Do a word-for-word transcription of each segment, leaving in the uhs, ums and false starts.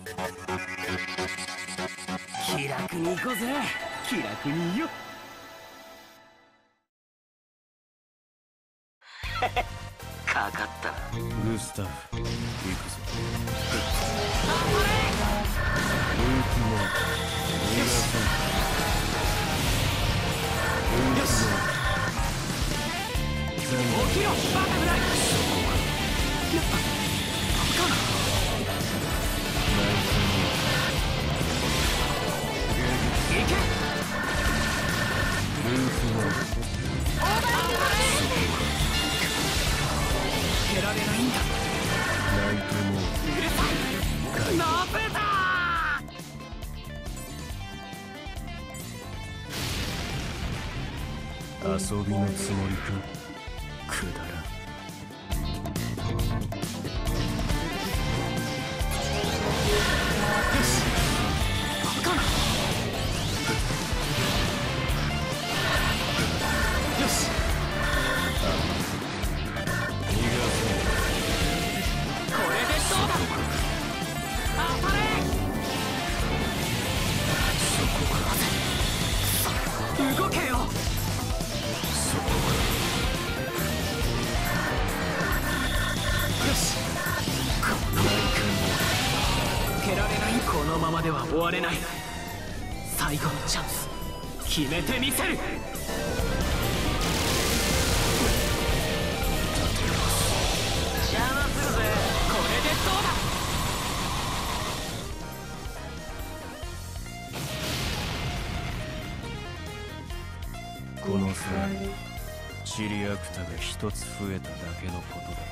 気楽に行こうぜ。気楽によ。かかったな。 グスタフ、行くぞ。 頑張れ。 ルークも逃がさん。 よし。起きろ、バタフライ。やっぱバカな。行け。 ルークもオーバーつけられないんだ。 ナイトもうるさい。ナペター遊びのつもりか。くだらん。 よし。バカな。よし。 逃がこれでどうだ。当たれ。 そこか。 動けよ。 そこか。 よし。この受けられない。このままでは終われない。最後のチャンス決めてみせる。邪魔するぜ。これでどうだ。 この際チリアクタが一つ増えただけのことだ。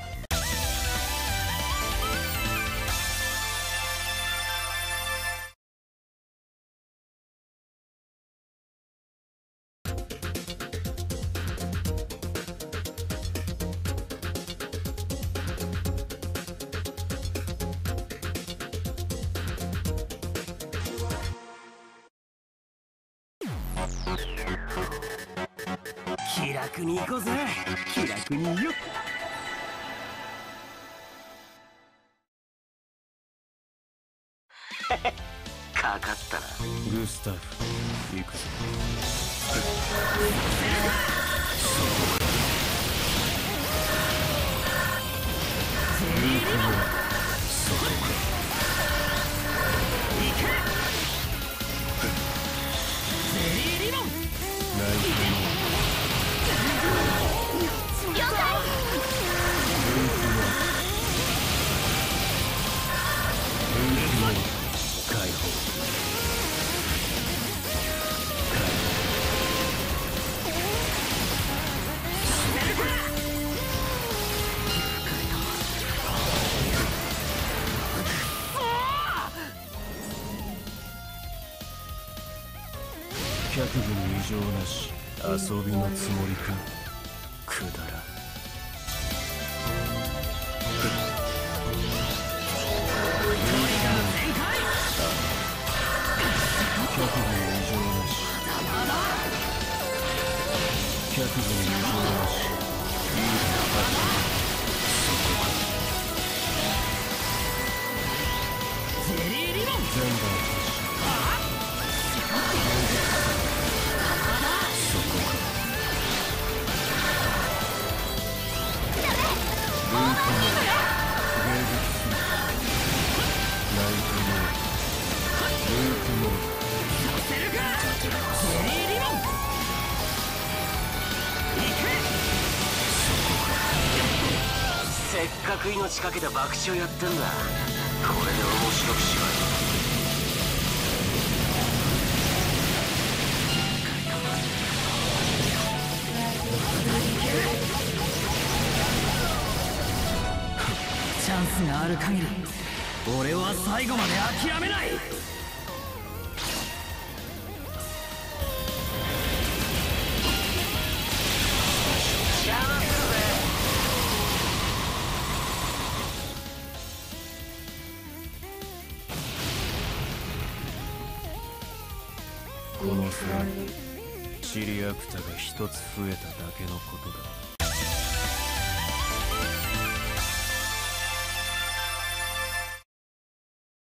気楽に行こうぜ。気楽によ。かかったな。 グスタフ、行くぞ。ルークもそこか。 行け。ゼリーリボン。 ナイトも了解。 ルークもルークも解放。脚部に異常なし。遊びのつもりか。くだらん。脚部に異常なし。脚部に異常なし。いいだ。そこか。 ゼリーリボン。 全部発射。そこか。ルークも迎撃する。ナイトもルークもさせるか。 立て直す。 ゼリーリボン。行け。 そこか。 せっかく命かけて爆笑やってんだ。これで面白くしろよ。チャンスがある限り俺は最後まで諦めない。邪魔するぜ。 この際チリアクタが一つ増えただけのことだ。